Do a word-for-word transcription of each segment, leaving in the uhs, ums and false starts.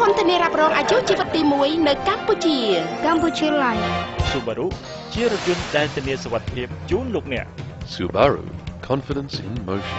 នធានារ៉ាប់រងអាយុជីវិតទីមួយនៅកម្ពុជាកម្ពុជា Life SUBARU ជារថយន្តដែលធានាសុវត្ថិភាពជូនលោកអ្នក SUBARU Confidence in Motion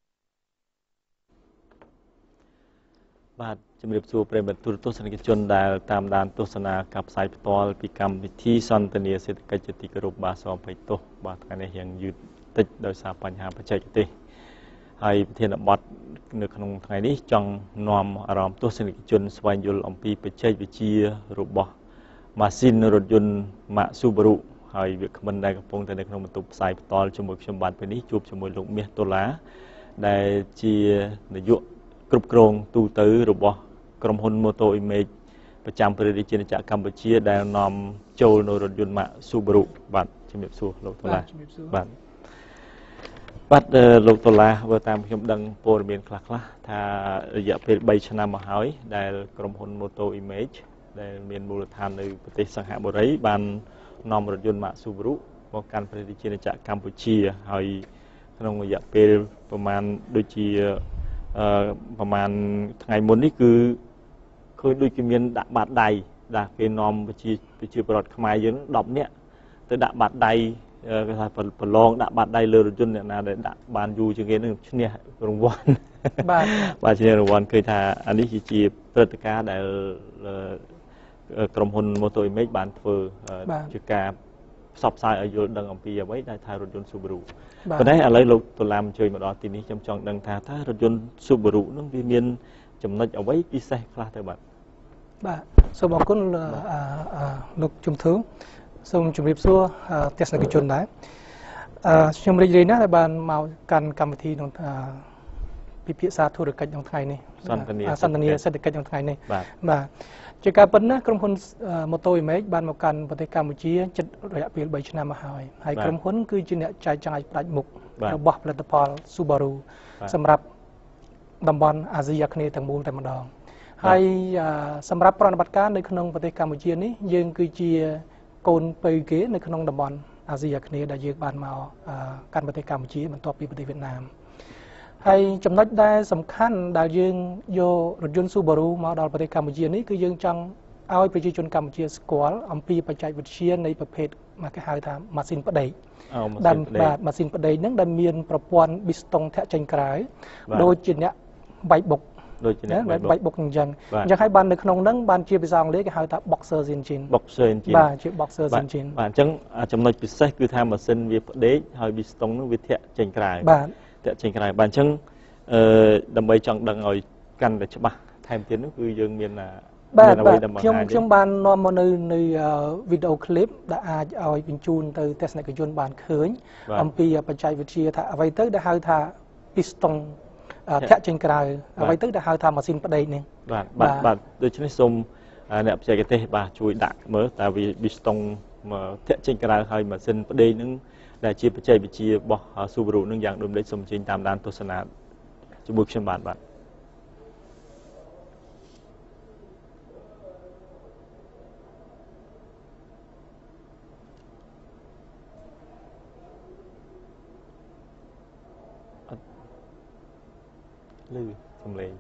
បាទជំរាបសួរប្រិយមិត្តទូរទស្សនិកជនដែលតាមដានទស្សនាការផ្សាយផ្ទាល់ពីកម្មវិធីសន្ទនាសេដ្ឋកិច្ចជាទីគោរពបាទសូមអភ័យទោសបាទថ្ងៃនេះរៀងយឺតតិចដោយសារបញ្ហាបច្ចេកទេសហើយប្រធានបទនៅក្នុងថ្ងៃនេះចង់នាំអារម្មណ៍ទស្សនិកជនស្វែងយល់អំពីបច្ចេកវិទ្យារបស់ម៉ាស៊ីនរថយន្តម៉ាក SUBARU ហើយវាគ្មិនដែលកំពុងតែនៅក្នុងបន្ទប់ផ្សាយផ្ទាល់ជាមួយខ្ញុំបាទពេលនេះជួបជាមួយលោកមាស Tola ដែលជានាយកគ្រប់គ្រងទូទៅរបស់ក្រុមហ៊ុន Motor Image ប្រចាំព្រះរាជាណាចក្រកម្ពុជាដែលនាំចូលនៅរថយន្តម៉ាក SUBARU បាទជំរាបសួរលោក Tola បាទបាទលោក Tola បើតាមខ្ញុំដឹងព័ត៌មានខ្លះៗថារយៈពេលបីឆ្នាំមកហើយដែលក្រុមហ៊ុន Motor Image ដែលមានមូលដ្ឋាននៅប្រទេសសង្ហបុរីបាននាំរថយន្តម៉ាក SUBARU មកកាន់ព្រះរាជាណាចក្រកម្ពុជាហើយក្នុងរយៈពេលប្រហែលដូចជាអឺប្រហែលថ្ងៃមុននេះគឺឃើញដូចជាមានដាក់បាតដៃដែលគេនាំប្រជាប្រជាពលរដ្ឋខ្មែរយើងដប់នាក់ទៅដាក់បាតដៃគេថាប្រឡងដាក់បាតដៃលើរថយន្តអ្នកណាដែលដាក់បានយូរជាងគេនឹងឈ្នះរង្វាន់បាទបាទឈ្នះរង្វាន់ឃើញថាអានេះជាព្រឹត្តិការណ៍ដែលក្រុមហ៊ុន Motor Image បានធ្វើជាការផ្សព្វផ្សាយឲ្យយល់ដឹងអំពីអ្វីដែលថារថយន្ត SUBARU ប៉ុន្តែឥឡូវលោកតុលាមអញ្ជើញមកដល់ទីនេះខ្ញុំចង់ដឹងថាតើរថយន្ត SUBARU នឹងវាមានចំណុចអ្វីពិសេសខ្លះទៅបាទបាទសូមអរគុណលោកជំធឺសូមជម្រាបសួរទស្សនិកជនដែរខ្ញុំរីករាយណាស់ដែលបានមកកាន់កម្មវិធីក្នុងពិភាក្សាធុរកិច្ចក្នុងថ្ងៃនេះសន្ទនាសន្ទនាសេដ្ឋកិច្ចក្នុងថ្ងៃនេះបាទជាការពិតណាស់ក្រុមហ៊ុន Motor Image បានមកកាន់ប្រទេសកម្ពុជាជិតរយៈពេលបីឆ្នាំមកហើយហើយក្រុមហ៊ុនគឺជាអ្នកចែកចាយផ្ដាច់មុខរបស់ផលិតផល SUBARU សម្រាប់តំបន់អាស៊ីអាគ្នេយ៍ទាំងមូលតែម្ដងហើយសម្រាប់ប្រតិបត្តិការនៅក្នុងប្រទេសកម្ពុជានេះយើងគឺជាកូនពៅគេនៅក្នុងតំបន់អាស៊ីអាគ្នេយ៍ដែលយើងបានមកកាន់ប្រទេសកម្ពុជាបន្ទាប់ពីប្រទេសវៀតណាមហើយចំណុចដែលសំខាន់ដែលយើងយករថយន្ត SUBARU មកដល់ប្រទេសកម្ពុជានេះគឺយើងចង់ឲ្យប្រជាជនកម្ពុជាស្គាល់អំពីបច្ចេកវិទ្យានៃប្រភេទមកគេហៅថាម៉ាស៊ីនផ្ដេកដែលបាទម៉ាស៊ីនផ្ដេកហ្នឹងដែលមានប្រព័ន្ធប៊ីស្តុងធាក់ចេញក្រៅដូចជាអ្នកបែកបុកដូចជាអ្នកបែកបុកអញ្ចឹងអញ្ចឹងហើយបាននៅក្នុងហ្នឹងបានជាភាសាអង់គ្លេសគេហៅថា boxer engine boxer engine បាទជា boxer engine បាទអញ្ចឹងចំណុចពិសេសគឺថាម៉ាស៊ីនវាផ្ដេកហើយប៊ីស្តុងហ្នឹងវាធាក់ចេញក្រៅបាទធាក់ចេញក្រៅបាទអញ្ចឹងអឺដើម្បីចង់ដឹងឲ្យកាន់តែច្បាស់ថែមទៀតនោះគឺយើងមានបាទខ្ញុំខ្ញុំបាននាំមកនៅនៅវីដេអូឃ្លីបដែលអាចឲ្យបញ្ជូនទៅទស្សនិកជនបានឃើញអំពីបច្ចេកវិទ្យាថាអ្វីទៅដែលហៅថាពីស្តុងធាក់ចេញក្រៅអ្វីទៅដែលហៅថាម៉ាស៊ីនផ្ដេកនេះបាទបាទបាទដូច្នេះសូមអ្នកបច្ចេកទេសបាទជួយដាក់មើលតើវាពីស្តុងធាក់ចេញក្រៅហើយម៉ាស៊ីនផ្ដេកនឹងដែលជាបច្ចេកវិទ្យារបស់ SUBARU នឹងយ៉ាងដូចម្ដេចសូមអញ្ជើញតាមដានទស្សនាជាមួយខ្ញុំបាទបាទលឺសំឡេង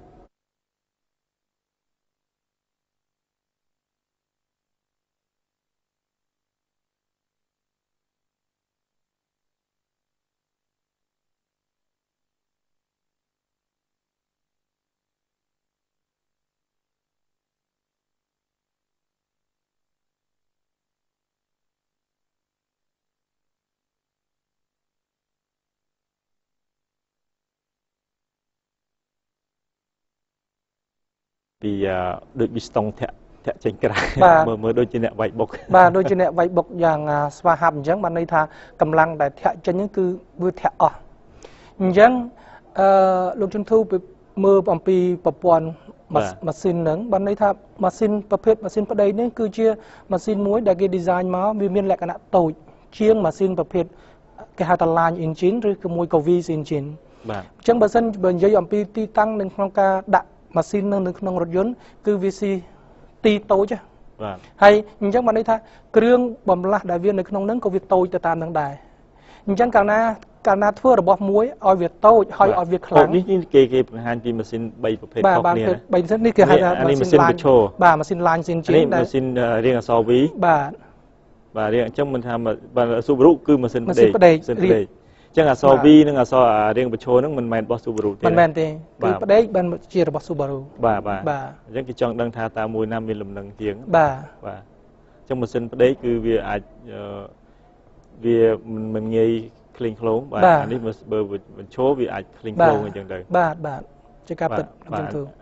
ពីដូចប៊ីស្តុងធាក់ធាក់ចេញក្រៅមើលមើលដូចជាអ្នកវាយបុកបាទដូចជាអ្នកវាយបុកយ៉ាងស្វាហាប់អញ្ចឹងបានន័យថាកម្លាំងដែលធាក់ចេញហ្នឹងគឺវាធាក់អស់អញ្ចឹងអឺលោកជំធូមើលអំពីប្រព័ន្ធម៉ាស៊ីនហ្នឹងបានន័យថាម៉ាស៊ីនប្រភេទម៉ាស៊ីនផ្ដេកនេះគឺជាម៉ាស៊ីនមួយដែលគេ design មកវាមានលក្ខណៈតូចជាងម៉ាស៊ីនប្រភេទគេហៅថា line engine ឬក៏មួយក៏ V engine បាទអញ្ចឹងបើសិនបើនិយាយអំពីទីតាំងនៅក្នុងការដាក់ម៉ាស៊ីននៅក្នុងរថយន្តគឺវាស៊ីទីតូចបាទហើយអញ្ចឹងបានន័យថាគ្រឿងបំលាស់ដែលវានៅក្នុងហ្នឹងក៏វាតូចទៅតាមនឹងដែរអញ្ចឹងកាលណាកាលណាធ្វើរបស់មួយឲ្យវាតូចហើយឲ្យវាខ្លាំងនេះគេគេបង្ហាញពីម៉ាស៊ីនបីប្រភេទខុសគ្នាណាបីម៉ាស៊ីននេះគេហៅថាម៉ាស៊ីនឡាញបាទម៉ាស៊ីនឡាញស៊ីនជីនម៉ាស៊ីនរៀងអក្សរ V បាទបាទរៀងអញ្ចឹងមិនថាបាទ SUBARU គឺម៉ាស៊ីនផ្ដេកម៉ាស៊ីនផ្ដេកអញ្ចឹងអក្សរ V និងអក្សររៀងប្រឈរហ្នឹងមិនមែនរបស់ SUBARU ទេមិនមែនទេគឺផ្ដេកបានជារបស់ SUBARU បាទបាទអញ្ចឹងគេចង់ដឹងថាតើមួយណាមានលំនឹងជាងបាទបាទអញ្ចឹងម៉ាស៊ីនផ្ដេកគឺវាអាចវាមិនងាយឃ្លីងឃ្លោងបាទអានេះបើបញ្ឈរវាអាចឃ្លីងឃ្លោងអញ្ចឹងទៅបាទបាទជាការពិតអញ្ចឹងទៅ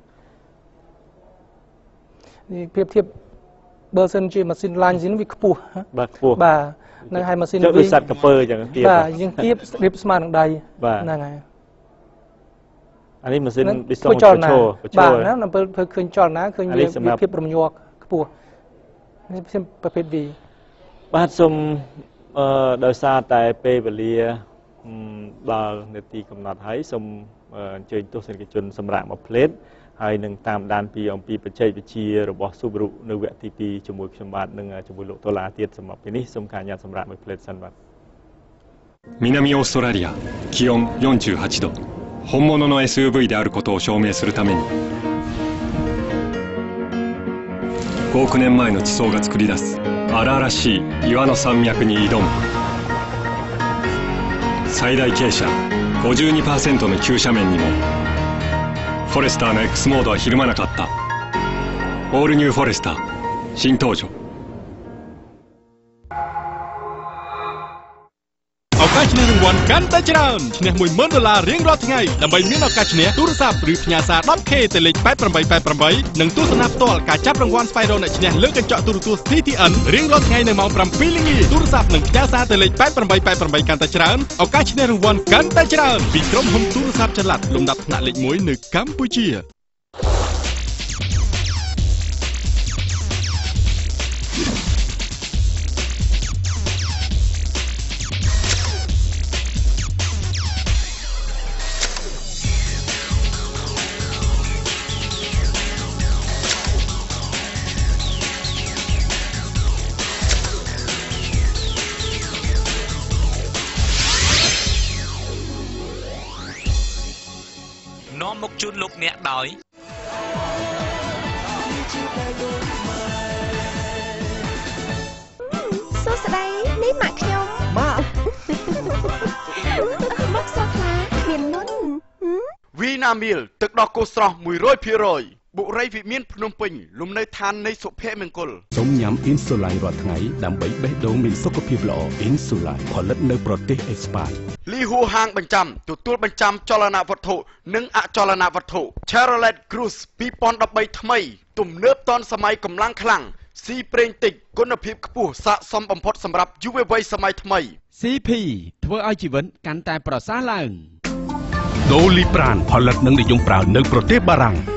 នេះប្រៀបធៀបបើសិនជាម៉ាស៊ីនឡាញស៊ីនវាខ្ពស់បាទខ្ពស់បាទនៅហើយម៉ាស៊ីន V ដូចសត្វកពើអញ្ចឹងទៀតបាទយើងទៀបរៀបស្មើនឹងដៃហ្នឹងហើយអានេះម៉ាស៊ីនប៊ីសុងបញ្ឈរបាទណានៅពេលធ្វើឃើញចលនាឃើញវាភាពរំញ័រខ្ពស់នេះជាប្រភេទ V បាទសូមអឺដោយសារតែពេលវេលាដល់នាទីកំណត់ហើយសូមអញ្ជើញទស្សនិកជនសម្រាប់មួយផ្លេតហើយនឹងតាមដានពីអំពីបច្ចេកវិទ្យារបស់ SUBARU នៅវគ្គទីពីរជាមួយខ្ញុំបាទនិងជាមួយលោកតូឡាទៀតសម្រាប់ពេលនេះសូមការញ៉ាំសម្រាប់មួយផ្លេតសិនបាទ南オーストラリア気温よんじゅうはちど本物の エスユーブイ であることを証明するためにごおくねんまえの地層が作り出す荒々しい岩の山脈に挑む最大傾斜 ごじゅうにパーセント の急斜面にもフォレスターの X モードはひるまなかったオールニューフォレスター新登場ឱកាសឈ្នះរង្វាន់កាន់តែច្រើនឈ្នះ មួយម៉ឺន ដុល្លាររៀងរាល់ថ្ងៃដើម្បីមានឱកាសឈ្នះទូរស័ព្ទឬផ្ញើសារ ដប់ខេ ទៅលេខ แปด แปด แปด แปด និងទស្សនាផ្ទាល់ការចាប់រង្វាន់ស្វែងរកអ្នកឈ្នះលើកញ្ចក់ទូរទស្សន៍ ซี ที เอ็น រៀងរាល់ថ្ងៃនៅម៉ោង ប្រាំពីរ ល្ងាចទូរស័ព្ទនិងផ្ញើសារទៅលេខ แปด แปด แปด แปด កាន់តែច្រើនឱកាសឈ្នះរង្វាន់កាន់តែច្រើនពីក្រុមហ៊ុនទូរស័ព្ទចល័តលំដាប់ថ្នាក់លេខមួយនៅកម្ពុជាមកជូនលោកអ្នកដោយសួស្ដីនេះម៉ាក់ខ្ញុំម៉ាក់មកសោះខ្លាមាននុនវីណាមីលទឹកដោះគោស្រស់ មួយរយភាគរយ បុរីវិមានភ្នំពេញលំនៅឋាននៃសុភមង្គលសូមញ៉ាំអ៊ីនស៊ូឡាញរាល់ថ្ងៃដើម្បីបេះដូងមានសុខភាពល្អអ៊ីនស៊ូឡាញផលិតនៅប្រទេសអេស្ប៉ាញលីហូហាងបញ្ចាំទទួលបញ្ចាំចលនាវត្ថុនិងអចលនាវត្ថុ Chevrolet Cruze ពីរពាន់ដប់បីថ្មីទំនើបទាន់សម័យកម្លាំងខ្លាំងស៊ីប្រេងតិចគុណភាពខ្ពស់ស័ក្តិសមបំផុតសម្រាប់យុវវ័យសម័យថ្មីซี พี ធ្វើឲ្យជីវិតកាន់តែប្រសើរឡើងដូលីប្រានផលិតនិងនិយមប្រើនៅប្រទេសបារាំង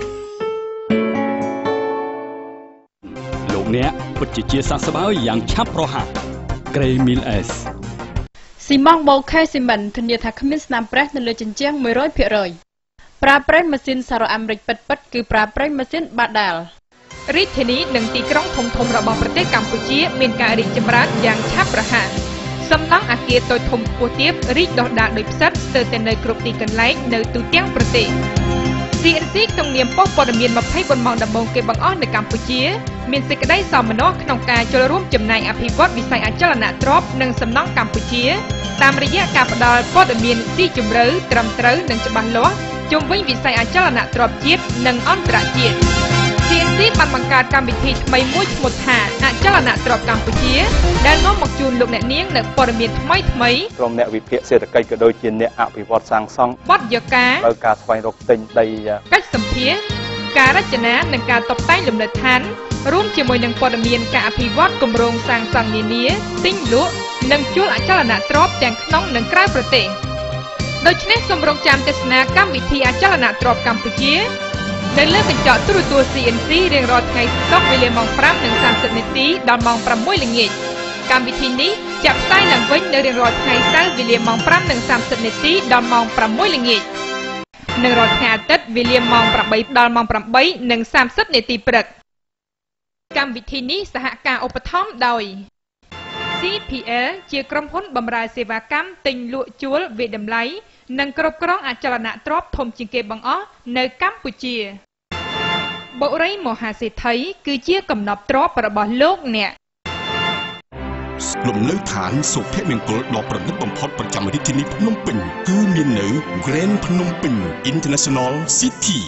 លោកអ្នកពិតជាជាសះស្បើយយ៉ាងឆាប់រហ័សក្រេមីលអេសស៊ីម៉ង់បូខេស៊ីមិនធានាថាគ្មានស្នាមប្រេះនៅលើជញ្ជាំង មួយរយភាគរយ ប្រើប្រាស់ម៉ាស៊ីនសារ៉ាអាមេរិកពិតៗគឺប្រើប្រាស់ម៉ាស៊ីនបាដាល់រាជធានីនិងទីក្រុងធំៗរបស់ប្រទេសកម្ពុជាមានការរីកចម្រើនយ៉ាងឆាប់រហ័សសំណង់អគារតូចធំខ្ពស់ទាបរីកដុះដាលដោយផ្សិតស្ទើរតែនៅគ្រប់ទីកន្លែងនៅទូទាំងប្រទេស ซี เอ็น ซี ក្នុងនាមប៉ុស្តិ៍ព័ត៌មាន ម្ភៃបួន ម៉ោងដំបូងគេបង្អស់នៅកម្ពុជាមានសេចក្តីសោមនស្សក្នុងការចូលរួមចំណែកអភិវឌ្ឍវិស័យអចលនទ្រព្យនិងសំណង់កម្ពុជាតាមរយៈការផ្តល់ព័ត៌មានស៊ីជម្រៅត្រឹមត្រូវនិងច្បាស់លាស់ជុំវិញវិស័យអចលនទ្រព្យជាតិនិងអន្តរជាតិ ซี เอ็น ซี បានបង្កើតកម្មវិធីថ្មីមួយឈ្មោះថាអចលនទ្រព្យកម្ពុជាដែលនាំមកជូនលោកអ្នកនាងនូវព័ត៌មានថ្មីថ្មីក្រុមអ្នកវិភាគសេដ្ឋកិច្ចក៏ដូចជាអ្នកអភិវឌ្ឍសាងសង់បទយការដោយការស្វែងរកទិញដីកិច្ចសម្ភារការរចនានិងការតុបតែងលំនៅឋានរួមជាមួយនឹងព័ត៌មានការអភិវឌ្ឍគម្រោងសាងសង់នានាទិញលក់និងជួលអចលនទ្រព្យទាំងក្នុងនិងក្រៅប្រទេសដូច្នេះសូមរងចាំទស្សនាកម្មវិធីអចលនទ្រព្យកម្ពុជានៅលើកញ្ចក់ទូរទស្សន៍ ซี เอ็น ซี រៀងរាល់ថ្ងៃសុក្រវេលាម៉ោង ប្រាំ និង សាមសិប នាទីដល់ម៉ោង ប្រាំមួយ ល្ងាចកម្មវិធីនេះចាក់ផ្សាយឡើងវិញនៅរៀងរាល់ថ្ងៃសៅរ៍វេលាម៉ោង ប្រាំ និង សាមសិប នាទីដល់ម៉ោង ប្រាំមួយ ល្ងាចនិងរាល់ថ្ងៃអាទិត្យវេលាម៉ោង ប្រាំបី ដល់ម៉ោង ប្រាំបី និង សាមសិប នាទីព្រឹកកម្មវិធីនេះសហការឧបត្ថម្ភដោយ C P L ជាក្រុមហ៊ុនបម្រើសេវាកម្មទិញលក់ជួលវិតម្លៃនិងគ្រប់គ្រងអចលនទ្រព្យធំជាងគេបង្អស់នៅកម្ពុជាបុរីមហាសេដ្ឋីគឺជាកំណប់ទ្រព្យរបស់លោកអ្នកលំនៅឋានសុភមង្គលដ៏ប្រណិតបំផុតប្រចាំរាជធានីភ្នំពេញគឺមាននៅ Grand ភ្នំពេញ International City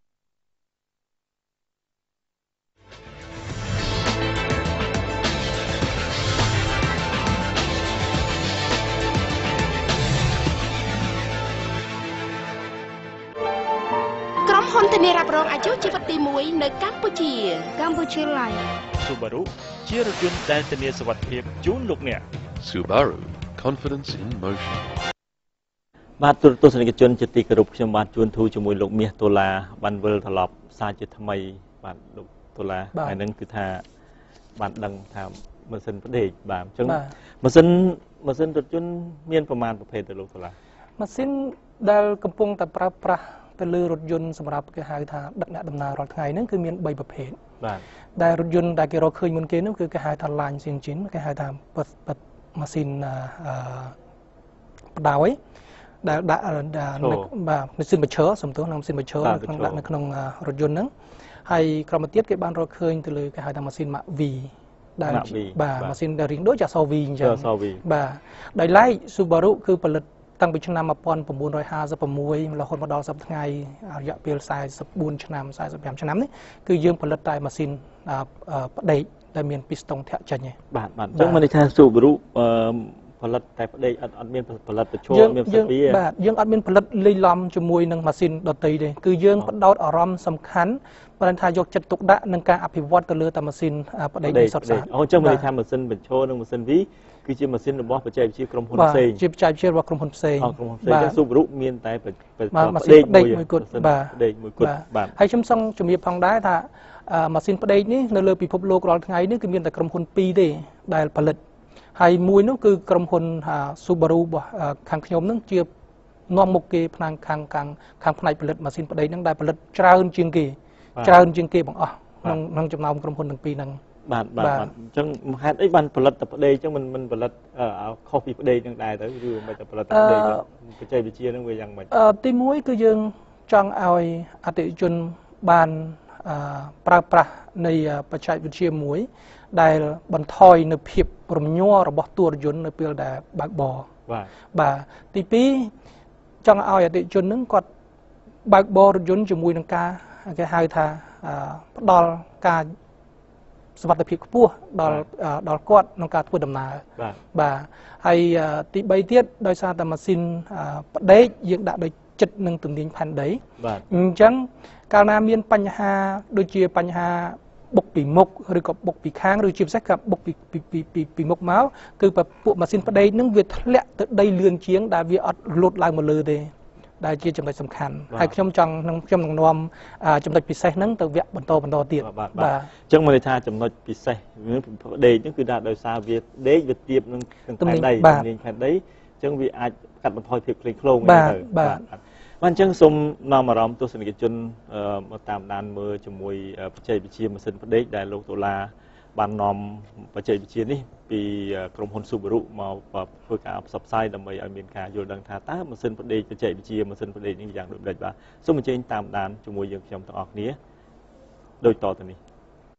ក្រុមហ៊ុនធានារ៉ាប់រងអាយុជីវិតទីមួយនៅកម្ពុជាកម្ពុជា Life SUBARU ជារថយន្តដែលធានាសុវត្ថិភាពជូនលោកអ្នក SUBARU Confidence in Motion បាទទូរទស្សនិកជនជាទីគោរពខ្ញុំបាទជួនធូជាមួយលោកមាសតូឡាបានវិលត្រឡប់សារជាថ្មីបាទលោកតូឡាហើយនឹងគឺថាបានដឹងថាម៉ាស៊ីនផ្ដេកបាទអញ្ចឹងម៉ាស៊ីនម៉ាស៊ីនរថយន្តមានប្រមាណប្រភេទទៅលោកតូឡាម៉ាស៊ីនដែលកំពុងតែប្រើប្រាស់ទៅលើរថយន្តសម្រាប់គេហៅថាដឹកអ្នកដំណើររាល់ថ្ងៃហ្នឹងគឺមានបីប្រភេទបាទដែលរថយន្តដែលគេរកឃើញមុនគេនោះគឺគេហៅថា line engine គេហៅថាម៉ាស៊ីនអឺបដោយដែលដាក់បាទម៉ាស៊ីនបញ្ឈរសំទោសក្នុងម៉ាស៊ីនបញ្ឈរក្នុងដាក់នៅក្នុងរថយន្តហ្នឹងហើយក្រុមទៀតគេបានរកឃើញទៅលើគេហៅថាម៉ាស៊ីន Mac V ដែលបាទម៉ាស៊ីនដែលរៀងដូចអក្សរ V អញ្ចឹងបាទដោយឡែក SUBARU គឺផលិតតាំងពីឆ្នាំmột nghìn chín trăm hai mươi sáuរហូតមកដល់សប្តាហ៍ថ្ងៃរយៈពេលforty-fourឆ្នាំforty-fiveឆ្នាំនេះគឺយើងផលិតតែម៉ាស៊ីនផ្ដេកដែលមានពីស្តុងធាក់ចេញឯងបាទបាទអញ្ចឹងមានន័យថា SUBARU ផលិតតែផ្ដេកអត់អត់មានផលិតប្រឈមមានផ្សេងពីបាទយើងអត់មានផលិតលីឡំជាមួយនឹងម៉ាស៊ីនដទៃទេគឺយើងបដោតអារម្មណ៍សំខាន់ព្រោះថាយកចិត្តទុកដាក់នឹងការអភិវឌ្ឍទៅលើតែម៉ាស៊ីនផ្ដេកនេះសុទ្ធសាធអូអញ្ចឹងមានន័យថាម៉ាស៊ីនបញ្ឈរនិងម៉ាស៊ីន V គឺជាម៉ាស៊ីនរបស់បច្ចេកវិទ្យាក្រុមហ៊ុនផ្សេងជាបច្ចេកវិទ្យារបស់ក្រុមហ៊ុនផ្សេងអូក្រុមហ៊ុនផ្សេងចឹង SUBARU មានតែម៉ាស៊ីនផ្ដេកមួយគត់បាទផ្ដេកមួយគត់បាទហើយខ្ញុំសង្ឃជំរាបផងដែរថាម៉ាស៊ីនផ្ដេកនេះនៅលើពិភពលោករាល់ថ្ងៃនេះគឺមានតែក្រុមហ៊ុនពីរទេដែលផលិតហើយមួយនោះគឺក្រុមហ៊ុន SUBARU របស់ខាងខ្ញុំនឹងជានាំមុខគេផ្នែកខាងខាងខាងផ្នែកផលិតម៉ាស៊ីនផ្ដេកហ្នឹងដែលផលិតច្រើនជាងគេច្រើនជាងគេបង្អស់ក្នុងក្នុងចំណោមក្រុមហ៊ុនទាំងពីរហ្នឹងបាទបាទអញ្ចឹងហេតុអីបានផលិតតែផ្ដេកអញ្ចឹងមិនមិនផលិតខុសពីផ្ដេកហ្នឹងដែរទៅឬមិនតែផលិតតែផ្ដេកបច្ចេកវិទ្យាហ្នឹងវាយ៉ាងម៉េចអឺទីមួយគឺយើងចង់ឲ្យអតិថិជនបានប្រើប្រាស់នៃបច្ចេកវិទ្យាមួយដែលបន្ថយនៅភាពរំញ័ររបស់តួរយន្តនៅពេលដែលបើកបរបាទបាទទីពីរចង់ឲ្យអតិថិជននឹងគាត់បើកបររថយន្តជាមួយនឹងការគេហៅថាផ្ដល់ការសុវត្ថិភាពខ្ពស់ដល់ដល់គាត់ក្នុងការធ្វើដំណើរបាទបាទហើយទីបីទៀតដោយសារតែម៉ាស៊ីនផ្ដេកយើងដាក់ដោយចិត្តនឹងទំនាញផែនដីបាទអញ្ចឹងកាលណាមានបញ្ហាដូចជាបញ្ហាបុកពីមុខឬក៏បុកពីខាងឬជាពិសេសក៏បុកពីពីពីពីមុខមកគឺពួកម៉ាស៊ីនផ្ដេកនឹងវាធ្លាក់ទៅដីលឿនជាងដែលវាអត់លូតឡើងមកលើទេដែលជាចំណុចសំខាន់ហើយខ្ញុំចង់នឹងខ្ញុំនឹងនាំចំណុចពិសេសហ្នឹងទៅវគ្គបន្តបន្តទៀតបាទបាទអញ្ចឹងមកន័យថាចំណុចពិសេសផ្ដេកហ្នឹងគឺថាដោយសារវាដេកវាទៀបនឹងផែនដីនាងផែនដីអញ្ចឹងវាអាចកាត់បន្ថយភាពក្លែងក្លងទៅបាទបាទអញ្ចឹងសូមនាំអារម្មណ៍ទស្សនិកជនមកតាមដានមើលជាមួយបច្ចេកវិទ្យាម៉ាស៊ីនផ្ដេកដែលលោកតូឡាបាននាំបច្ចេកវិទ្យានេះពីក្រុមហ៊ុន SUBARU មកធ្វើការផ្សព្វផ្សាយដើម្បីឲ្យមានការយល់ដឹងថាតើម៉ាស៊ីនផ្ដេកបច្ចេកវិទ្យាម៉ាស៊ីនផ្ដេកនេះយ៉ាងដូចម្ដេចបាទសូមអញ្ជើញតាមដានជាមួយយើងខ្ញុំទាំងអស់គ្នាដូចតទៅនេះ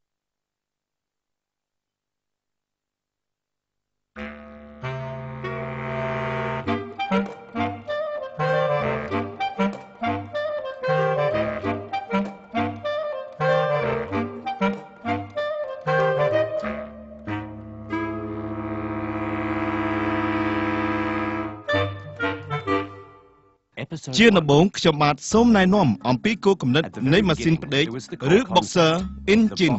ជាដំបូងខ្ញុំបាទសូមណែនាំអំពីគោលគំនិតនៃម៉ាស៊ីនផ្ដេកឬ boxer engine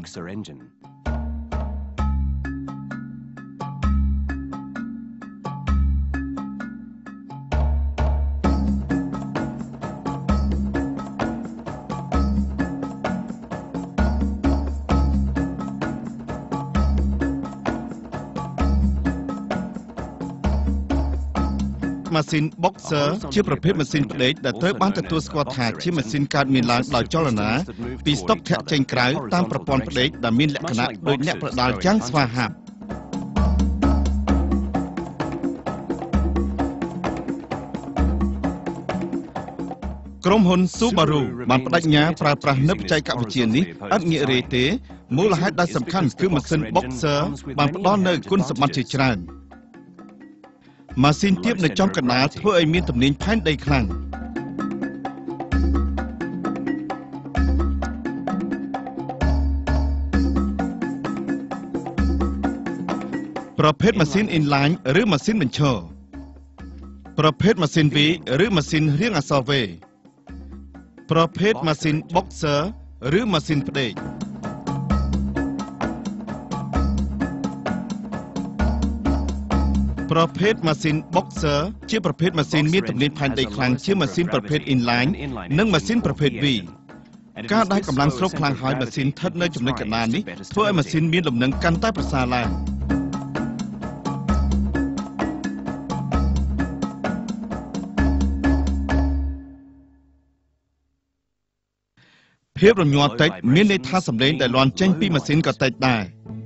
ម៉ាស៊ីន boxer ជាប្រភេទម៉ាស៊ីនផ្ដេកដែលត្រូវបានទទួលស្គាល់ថាជាម៉ាស៊ីនកើតមានឡើងដោយចលនាពីស្តុកធាក់ចេញក្រៅតាមប្រព័ន្ធផ្ដេកដែលមានលក្ខណៈដូចអ្នកប្រដាល់ចាំងស្វាហាប់ក្រុមហ៊ុន SUBARU បានបដិញ្ញាប្រើប្រាស់នូវបច្ចេកវិទ្យានេះឥតងាករេទេមូលហេតុដែលសំខាន់គឺម៉ាស៊ីន Boxer បានផ្ដល់នូវគុណសម្បត្តិជាច្រើនម៉ាស៊ីនទាបនៅចំកណ្ដាលធ្វើឲ្យមានទំនាញផែនដីខ្លាំងប្រភេទម៉ាស៊ីន inline ឬម៉ាស៊ីនបញ្ឈរប្រភេទម៉ាស៊ីន V ឬម៉ាស៊ីនរាងអក្សរ V ប្រភេទម៉ាស៊ីន Boxer ឬម៉ាស៊ីនផ្ដេកប្រភេទម៉ាស៊ីន Boxer ជាប្រភេទម៉ាស៊ីនមានទំនាញផែនដីខ្លាំងជាម៉ាស៊ីនប្រភេទ inline និងម៉ាស៊ីនប្រភេទ V ការដែលកម្លាំងស្រូបខ្លាំងហើយម៉ាស៊ីនស្ថិតនៅចំណុចកណ្ដាលនេះធ្វើឲ្យម៉ាស៊ីនមានលំនឹងកាន់តែប្រសើរឡើងភាពរញ័រតិចមានន័យថាសម្លេងដែលលាន់ចេញពីម៉ាស៊ីនក៏តិចដែរ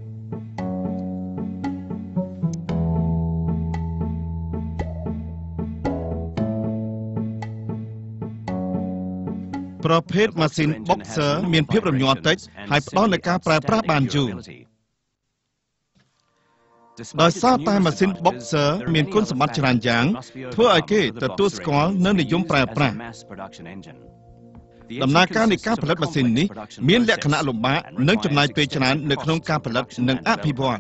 ប្រភេទម៉ាស៊ីន Boxer មានភាពរញ័រតិចហើយផ្ដល់នូវការប្រើប្រាស់បានយូរដោយសារតែម៉ាស៊ីន Boxer មានគុណសម្បត្តិច្រើនយ៉ាងធ្វើឲ្យគេទទួលស្គាល់និងនិយមប្រើប្រាស់ដំណើរការនៃការផលិតម៉ាស៊ីននេះមានលក្ខណៈលំបាកនិងចំណាយពេលច្រើននៅក្នុងការផលិតនិងអភិវឌ្ឍ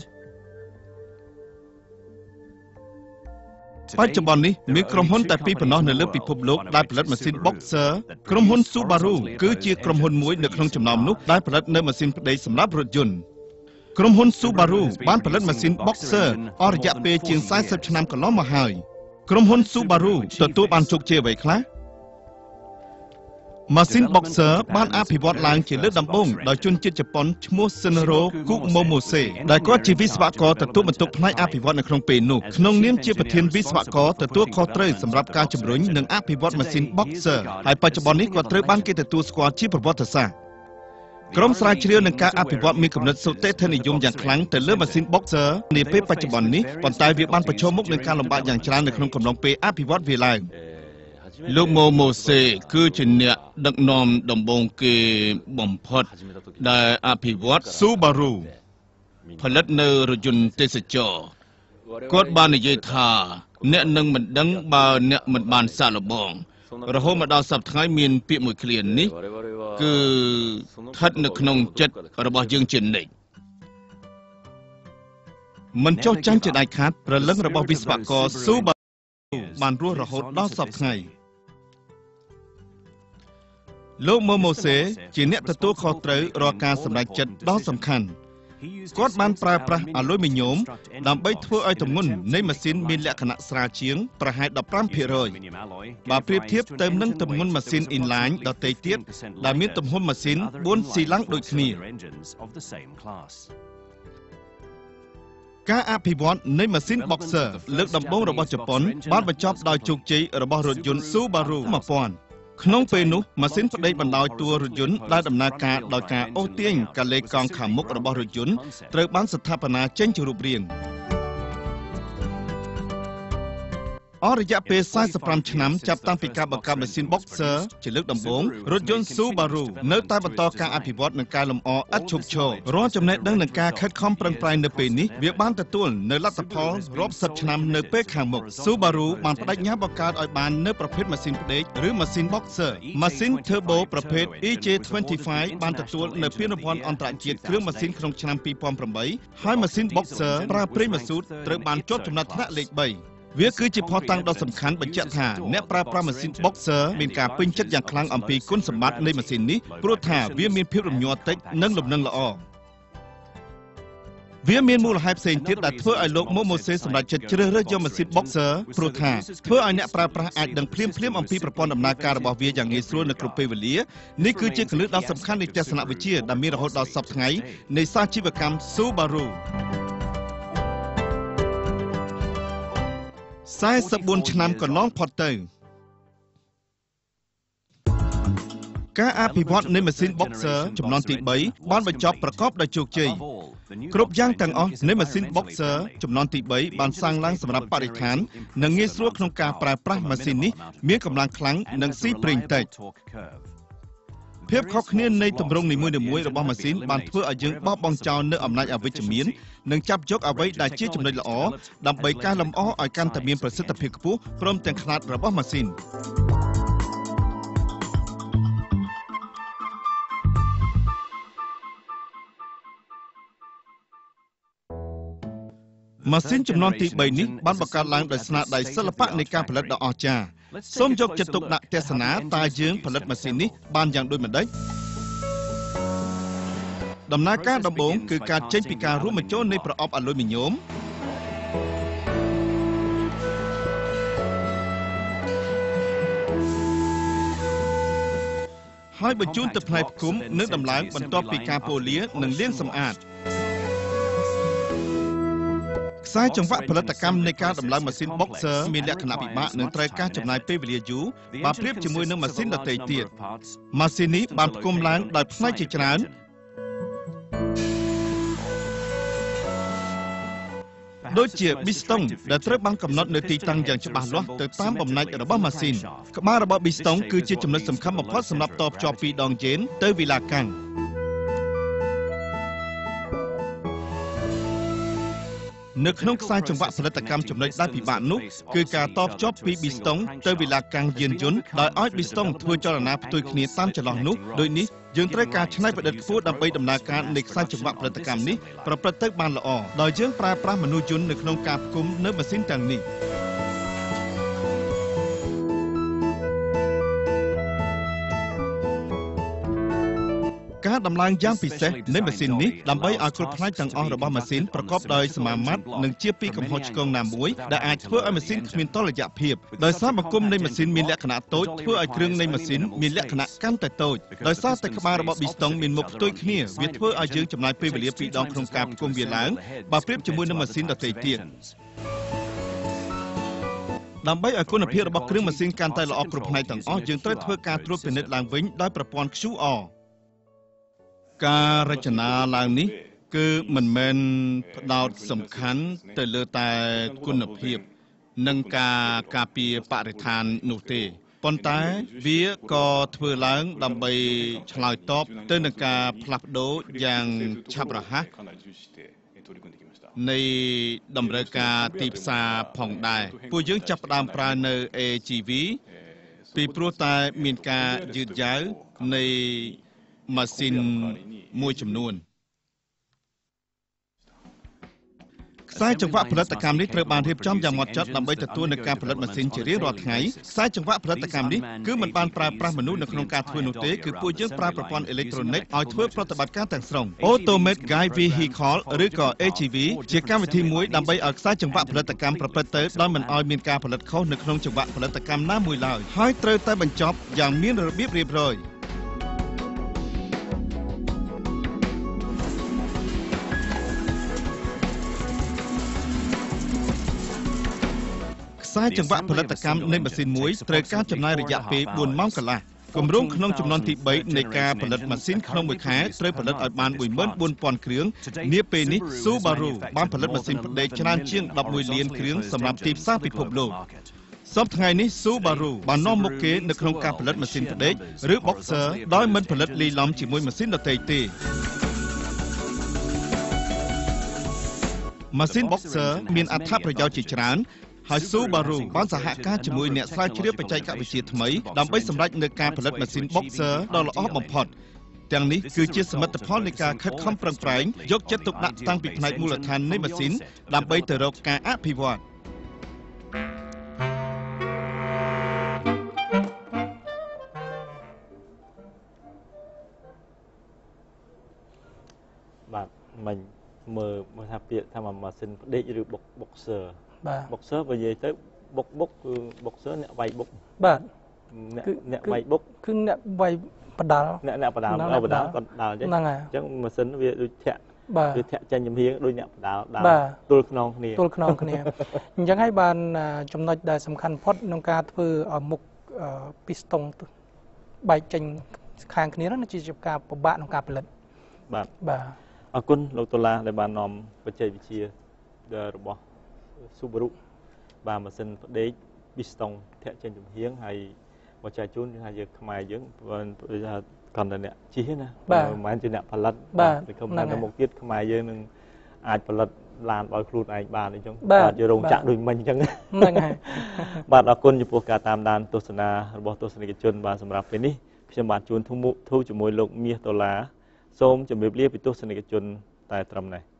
បច្ចុប្បន្ននេះមានក្រុមហ៊ុនតែពីរប៉ុណ្ណោះនៅលើពិភពលោកដែលផលិតម៉ាស៊ីន Boxer ក្រុមហ៊ុន SUBARU គឺជាក្រុមហ៊ុនមួយនៅក្នុងចំណោមនោះដែលផលិតនៅម៉ាស៊ីនផ្ដេកសម្រាប់រថយន្តក្រុមហ៊ុន SUBARU បានផលិតម៉ាស៊ីន Boxer អស់រយៈពេលជាងសែសិបឆ្នាំកន្លងមកហើយក្រុមហ៊ុន SUBARU ទទួលបានជោគជ័យអ្វីខ្លះម៉ាស៊ីន Boxer បានអភិវឌ្ឍឡើងជាលើកដំបូងដោយជនជាតិជប៉ុនឈ្មោះ Shunro Kukomose ដែលគាត់ជាវិស្វករទទួលបន្ទុកផ្នែកអភិវឌ្ឍនៅក្នុងពេលនោះក្នុងនាមជាប្រធានវិស្វករទទួលខុសត្រូវសម្រាប់ការជំរុញនិងអភិវឌ្ឍម៉ាស៊ីន Boxer ហើយបច្ចុប្បន្ននេះគាត់ត្រូវបានគេទទួលស្គាល់ជាប្រវត្តិសាស្ត្រក្រុមស្រាវជ្រាវនឹងការអភិវឌ្ឍមានគំនិតសុទេដ្ឋនិយមយ៉ាងខ្លាំងទៅលើម៉ាស៊ីន Boxer នាពេលបច្ចុប្បន្ននេះប៉ុន្តែវាបានប្រឈមមុខនឹងការលំបាកយ៉ាងច្រើននៅក្នុងកំឡុងពេលអភិវឌ្ឍវាឡើងលោកម៉ូម៉ូសេគឺជាអ្នកដឹកនាំដំបូងគេបំផុតដែលអភិវឌ្ឍ SUBARU ផលិតនៅរថយន្តទេសចរគាត់បាននិយាយថាអ្នកនឹងមិនដឹងបើអ្នកមិនបានសាកល្បងរហូតមកដល់សប្តាហ៍ថ្ងៃមានពាក្យមួយឃ្លានេះគឺស្ថិតនៅក្នុងចិត្តរបស់យើងជានិច្ចមិនចុះចាញ់ជាដាច់ខាតព្រលឹងរបស់វិស្វករ SUBARU បានរស់រហូតដល់សប្តាហ៍ថ្ងៃលោកម៉ូម៉ូសេជាអ្នកទទួលខុសត្រូវរាល់ការសម្រេចចិត្តដ៏សំខាន់គាត់បានប្រើប្រាស់អាលុយមីញ៉ូមដើម្បីធ្វើឲ្យទម្ងន់នៃម៉ាស៊ីនមានលក្ខណៈស្រាលជាងប្រហែល ដប់ប្រាំភាគរយ បើប្រៀបធៀបទៅនឹងទម្ងន់ម៉ាស៊ីន inline ដទៃទៀតដែលមានទំហំម៉ាស៊ីនបួនស៊ីឡាំងដូចគ្នាការអភិវឌ្ឍនៃម៉ាស៊ីន Boxer លើកដំបូងរបស់ជប៉ុនបានបញ្ចប់ដោយជោគជ័យរបស់រថយន្ត SUBARU មួយពាន់ក្នុងពេលនោះម៉ាស៊ីនផ្ដេកបណ្ដោយតួរថយន្តដែលដំណើរការដោយការអូសទាញកាឡេកង់ខាងមុខរបស់រថយន្តត្រូវបានស្ថាបនាចេញជារូបរាងអស់រយៈពេលសែសិបប្រាំឆ្នាំចាប់តាំងពីការបង្កើតម៉ាស៊ីន Boxer ជាលើកដំបូងរថយន្ត SUBARU នៅតែបន្តការអភិវឌ្ឍនិងការលម្អឥតឈប់ឈររាល់ចំណេះដឹងនិងការខិតខំប្រឹងប្រែងនៅពេលនេះវាបានទទួលនៅលទ្ធផលរាប់សិបឆ្នាំនៅពេលខាងមុខ SUBARU បានបដិញ្ញាបង្កើតឲ្យបាននៅប្រភេទម៉ាស៊ីនផ្ដេកឬម៉ាស៊ីន Boxer ម៉ាស៊ីន Turbo ប្រភេទ E J ยี่สิบห้า បានទទួលនៅពានរង្វាន់អន្តរជាតិគ្រឿងម៉ាស៊ីនក្នុងឆ្នាំពីរពាន់ប្រាំបីហើយម៉ាស៊ីន Boxer ប្រើប្រេងម៉ាស៊ូតត្រូវបានជាប់ចំណាត់ថ្នាក់លេខបីវាគឺជាភស្តុតាងដ៏សំខាន់បញ្ជាក់ថាអ្នកប្រើប្រាស់ម៉ាស៊ីន Boxer មានការពេញចិត្តយ៉ាងខ្លាំងអំពីគុណសម្បត្តិនៃម៉ាស៊ីននេះព្រោះថាវាមានភាពរញ័រតិចនិងលំនឹងល្អវាមានមូលហេតុផ្សេងទៀតដែលធ្វើឲ្យលោកម៉ូម៉ូសេសម្រេចចិត្តជ្រើសរើសយកម៉ាស៊ីន Boxer ព្រោះថាធ្វើឲ្យអ្នកប្រើប្រាស់អាចដឹងភ្លាមៗអំពីប្រព័ន្ធដំណើរការរបស់វាយ៉ាងងាយស្រួលនៅគ្រប់ពេលវេលានេះគឺជាគន្លឹះដ៏សំខាន់នៃទស្សនវិជ្ជាដែលមានរហូតដល់សព្វថ្ងៃនៃសាជីវកម្ម SUBARUសែសិបបួនឆ្នាំកន្លងផុតទៅការអភិវឌ្ឍនៃម៉ាស៊ីន Boxer ចំនួនទីបីបានបញ្ចប់ប្រកបដោយជោគជ័យគ្រប់យ៉ាងទាំងអស់នៃម៉ាស៊ីន Boxer ចំនួនទីបីបានសាងឡើងសម្រាប់បរិស្ថាននិងងាយស្រួលក្នុងការប្រើប្រាស់ម៉ាស៊ីននេះមានកម្លាំងខ្លាំងនិងស៊ីប្រេងតិចភាពខុសគ្នានៃទម្រង់នីមួយៗរបស់ម៉ាស៊ីនបានធ្វើឲ្យយើងបោះបង់ចោលនៅអំណាចអវិជ្ជមាននិងចាប់យកអ្វីដែលជាចំណុចល្អដើម្បីកែលម្អឲ្យកាន់តែមានប្រសិទ្ធភាពខ្ពស់ព្រមទាំងខ្នាតរបស់ម៉ាស៊ីនម៉ាស៊ីនចំនួនទីបីនេះបានបង្កើតឡើងដោយស្នាដៃសិល្បៈនៃការផលិតដ៏អស្ចារ្យសូមយកចិត្តទុកដាក់ទស្សនាតើយើងផលិតម៉ាស៊ីននេះបានយ៉ាងដូចម្តេចដំណើរការដំបូងគឺការចេញពីការរួមបញ្ចូលនៃប្រអប់អាលុយមីញ៉ូមហើយបញ្ជូនទៅផ្នែកផ្គុំនិងដំឡើងបន្ទាប់ពីការប៉ូលានិងលាងសម្អាតខ្សែចង្វាក់ផលិតកម្មនៃការដំឡើងម៉ាស៊ីន Boxer មានលក្ខណៈពិបាកនិងត្រូវការចំណាយពេលវេលាយូរបើប្រៀបជាមួយនឹងម៉ាស៊ីនដទៃទៀតម៉ាស៊ីននេះបានផ្គុំឡើងដោយផ្នែកជាច្រើនដូចជាប៊ីស្តុងដែលត្រូវបានកំណត់នៅទីតាំងយ៉ាងច្បាស់លាស់ទៅតាមបំណាច់របស់ម៉ាស៊ីនក្បាលរបស់ប៊ីស្តុងគឺជាចំណុចសំខាន់បំផុតសម្រាប់តភ្ជាប់ពីដងជេនទៅវីឡាកាំងនៅក្នុងខ្សែចង្វាក់ផលិតកម្មចំណុចដែលពិបាកនោះគឺការតភ្ជាប់ពីប៊ីស្តុងទៅវីឡាកាំងយានយន្តដោយឲ្យប៊ីស្តុងធ្វើចលនាផ្ទុយគ្នាតាមចន្លោះនោះដូចនេះយើងត្រូវការច្នៃប្រឌិតខ្ពស់ដើម្បីដំណើរការនៃខ្សែចង្វាក់ផលិតកម្មនេះប្រព្រឹត្តទៅបានល្អដោយយើងប្រើប្រាស់មនុស្សយន្តនៅក្នុងការផ្គុំនៅម៉ាស៊ីនទាំងនេះការដំឡើងយ៉ាងពិសេសនៃម៉ាស៊ីននេះដើម្បីឲ្យគ្រប់ផ្នែកទាំងអស់របស់ម៉ាស៊ីនប្រកបដោយសមាមាត្រនិងជាពីកំហុសឆ្គងណាមួយដែលអាចធ្វើឲ្យម៉ាស៊ីនគ្មានតុល្យភាពដោយសារបង្គំនៃម៉ាស៊ីនមានលក្ខណៈតូចធ្វើឲ្យគ្រឿងនៃម៉ាស៊ីនមានលក្ខណៈកាន់តែតូចដោយសារតែក្បាលរបស់ប៊ីស្តុងមានមុខផ្ទុយគ្នាវាធ្វើឲ្យយើងចំណាយពេលវេលាពីរដងក្នុងការផ្គុំវាឡើងបើប្រៀបជាមួយនឹងម៉ាស៊ីនដទៃទៀតដើម្បីឲ្យគុណភាពរបស់គ្រឿងម៉ាស៊ីនកាន់តែល្អគ្រប់ផ្នែកទាំងអស់យើងត្រូវធ្វើការត្រួតពិនិត្យឡើងវិញដោយប្រព័ន្ធ Q Rការរចនាឡើងនេះគឺមិនមែនផ្ដោតសំខាន់ទៅលើតែគុណភាពនិងការការពារបរិស្ថាននោះទេប៉ុន្តែវាក៏ធ្វើឡើងដើម្បីឆ្លើយតបទៅនឹងការផ្លាស់ប្ដូរយ៉ាងឆាប់រហ័សនៃតម្រូវការទីផ្សារផងដែរពួកយើងចាប់ផ្ដើមប្រើនៅ A G V ពីព្រោះតែមានការយឺតយ៉ាវនៃម៉ាស៊ីនមួយចំនួនខ្សែចង្វាក់ផលិតកម្មនេះត្រូវបានរៀបចំយ៉ាងម៉ត់ចត់ដើម្បីទទួលនឹងការផលិតម៉ាស៊ីនជារៀងរាល់ថ្ងៃខ្សែចង្វាក់ផលិតកម្មនេះគឺមិនបានប្រើប្រាស់មនុស្សនៅក្នុងការធ្វើនោះទេគឺពួកយើងប្រើប្រព័ន្ធអេឡិចត្រូនិកឲ្យធ្វើប្រតិបត្តិការទាំងស្រុង Automated Guide Vehicle ឬក៏ A G V ជាកម្មវិធីមួយដើម្បីឲ្យខ្សែចង្វាក់ផលិតកម្មប្រព្រឹត្តទៅដោយមិនឲ្យមានការផលិតខុសនៅក្នុងចង្វាក់ផលិតកម្មណាមួយឡើយហើយត្រូវតែបញ្ចប់យ៉ាងមានរបៀបរៀបរយខ្សែចង្វាក់ផលិតកម្មនៃម៉ាស៊ីនមួយត្រូវការចំណាយរយៈពេលបួនម៉ោងកន្លះគម្រោងក្នុងចំនួនទីបីនៃការផលិតម៉ាស៊ីនក្នុងមួយខែត្រូវផលិតឲ្យបានមួយម៉ឺនបួនពាន់គ្រឿងនាពេលនេះ SUBARU បានផលិតម៉ាស៊ីនផ្ដេកច្រើនជាងដប់មួយលានគ្រឿងសម្រាប់ទីផ្សារពិភពលោកសប្តាហ៍ថ្ងៃនេះ SUBARU បាននាំមុខគេនៅក្នុងការផលិតម៉ាស៊ីនផ្ដេកឬ Boxer ដោយមិនផលិតលាយឡំជាមួយម៉ាស៊ីនដទៃទេម៉ាស៊ីន Boxer មានអត្ថប្រយោជន៍ជាច្រើនហើយ SUBARU បានសហការជាមួយអ្នកស្រាវជ្រាវបច្ចេកវិទ្យាថ្មីដើម្បីសម្រេចនូវការផលិតម៉ាស៊ីន Boxer ដ៏ល្អបំផុតទាំងនេះគឺជាសមិទ្ធផលនៃការខិតខំប្រឹងប្រែងយកចិត្តទុកដាក់តាំងពីផ្នែកមូលដ្ឋាននៃម៉ាស៊ីនដើម្បីទៅរកការអភិវឌ្ឍបាទមិញមើលមើលថាពាក្យថាម៉ាស៊ីនផ្ដេកឬ Boxer បាទ Boxer បើនិយាយទៅបុកបុកគឺ Boxer អ្នកវាយបុកបាទអ្នកអ្នកវាយបុកគឺអ្នកវាយបដាល់អ្នកអ្នកបដាល់បដាល់បដាល់ហ្នឹងហើយអញ្ចឹងម៉ាស៊ីនវាដូចធាក់វាធាក់ចាញ់ចំហៀងដូចអ្នកបដាល់ដាល់ទល់ខ្នងគ្នាទល់ខ្នងគ្នាអញ្ចឹងហើយបានចំណុចដែលសំខាន់បំផុតក្នុងការធ្វើឲ្យមុខពីស្តុងបែកចេញខាងគ្នានោះជាការពិបាកក្នុងការផលិតបាទបាទអរគុណលោកតុលាដែលបាននាំបច្ចេកវិទ្យារបស់ SUBARU បាទម៉ាស៊ីនផ្ដេកពីស្តុងធាក់ចេញចំហៀងហើយមកចែកជូនថាយើងខ្មែរយើងថាកាន់តែអ្នកជិះណាមិនមែនជាអ្នកផលិតបាទគឺមិនថាមកទៀតខ្មែរយើងនឹងអាចផលិតឡានដោយខ្លួនឯងបានអញ្ចឹងបាទជារោងចក្រដូចមិញអញ្ចឹងហ្នឹងហើយបាទអរគុណចំពោះការតាមដានទស្សនារបស់ទស្សនិកជនបាទសម្រាប់ពេលនេះខ្ញុំបាទជួនធូជាមួយលោកមាសដុល្លារសូមជម្រាបលាពីទស្សនិកជនតែត្រឹមនេះ